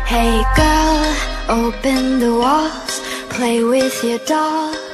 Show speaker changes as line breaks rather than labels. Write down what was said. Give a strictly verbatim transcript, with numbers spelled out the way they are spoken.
Hey girl, open the walls, play with your dolls.